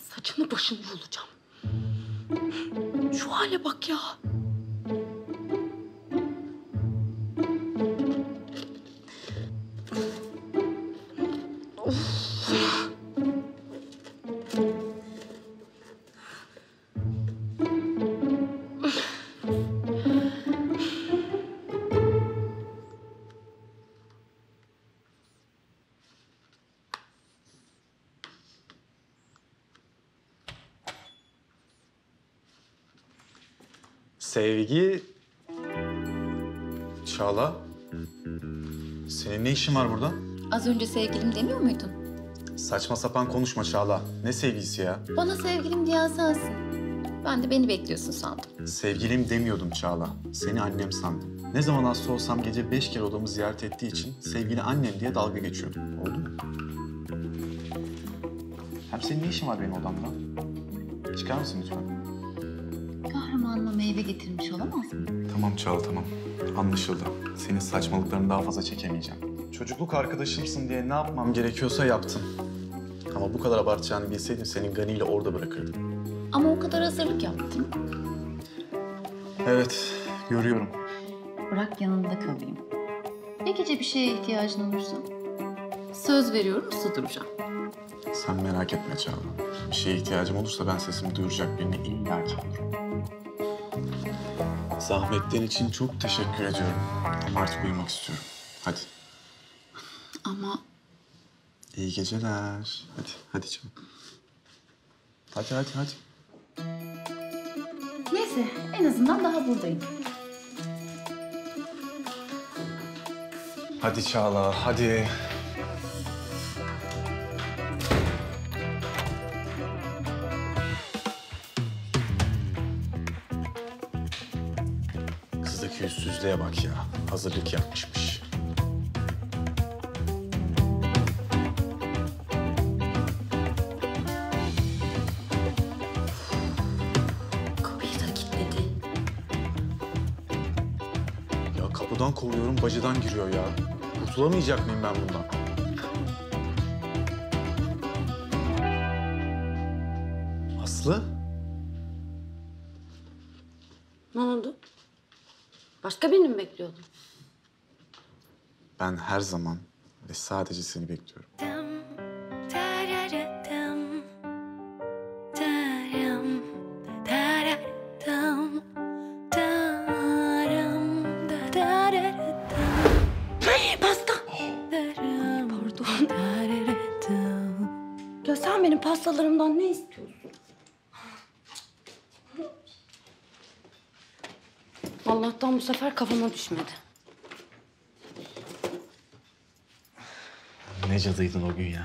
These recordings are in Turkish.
Saçını başını yolacağım. Şu hale bak ya. Sevgi... Çağla, senin ne işin var burada? Az önce sevgilim demiyor muydun? Saçma sapan konuşma Çağla. Ne sevgilisi ya? Bana sevgilim diyen sensin. Ben de beni bekliyorsun sandım. Sevgilim demiyordum Çağla. Seni annem sandım. Ne zaman hasta olsam gece 5 kere odamı ziyaret ettiği için sevgili annem diye dalga geçiyordum. Oldu mu? Hem senin ne işin var benim odamda? Çıkar mısın lütfen? Kahramanıma meyve getirmiş olamaz mı? Tamam Çağla, tamam. Anlaşıldı. Senin saçmalıklarını daha fazla çekemeyeceğim. Çocukluk arkadaşımsın diye ne yapmam gerekiyorsa yaptım. Ama bu kadar abartacağını bilseydim senin Gani ile orada bırakırdım. Ama o kadar hazırlık yaptım. Evet, görüyorum. Bırak yanında kalayım. Ne gece bir şeye ihtiyacın olursa söz veriyorum uslu duracağım. Sen merak etme Çağla. Bir şeye ihtiyacım olursa ben sesimi duyuracak birine illa ki bulurum. Zahmetlerin için çok teşekkür ediyorum. Ama artık uyumak istiyorum. Hadi. Ama İyi geceler. Hadi canım. Hadi. neyse en azından daha buradayım. Hadi Çağla, hadi. Kızdaki yüzsüzlüğe bak ya. Hazırlık yapmışmış. Kapıyı da kilitledi. Ya kapıdan kovuyorum, bacıdan giriyor ya. Kurtulamayacak mıyım ben bundan? Aslı? Ne oldu? Başka birini mi bekliyordun? Ben her zaman ve sadece seni bekliyorum. Pasta! Pardon. Ya sen benim pastalarımdan ne istiyorsun? Allah'tan bu sefer kafama düşmedi. Ne cadıydın o gün ya.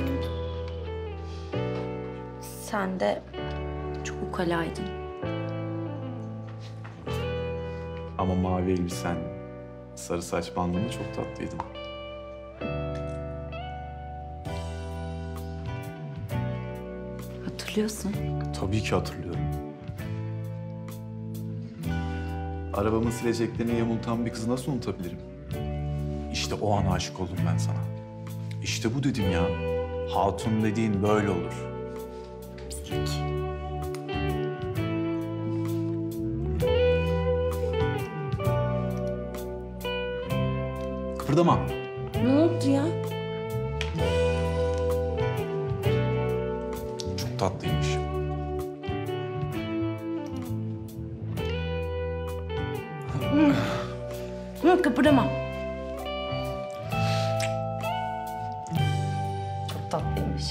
Sen de çok ukalaydın. Ama mavi elbisen, sarı saç bandını çok tatlıydın. Hatırlıyorsun. Tabii ki hatırlıyorum. Arabamın sileceklerini yamultan bir kızı nasıl unutabilirim? İşte o an aşık oldum ben sana. İşte bu dedim ya. Hatun dediğin böyle olur. Pislik. Kıpırdama. Ne oldu ya? Çok tatlıymış. Kıpırdama. Çok tatlıymış.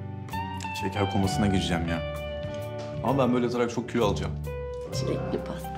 Şeker komasına gireceğim ya. Ama ben böyle yatarak çok kilo alacağım. Çilekli pasta.